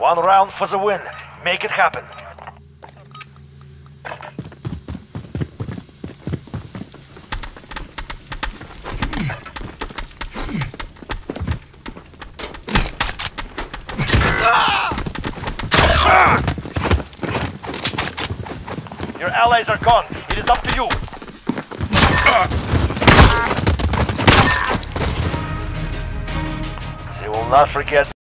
One round for the win. Make it happen. Your allies are gone. It is up to you. They will not forget.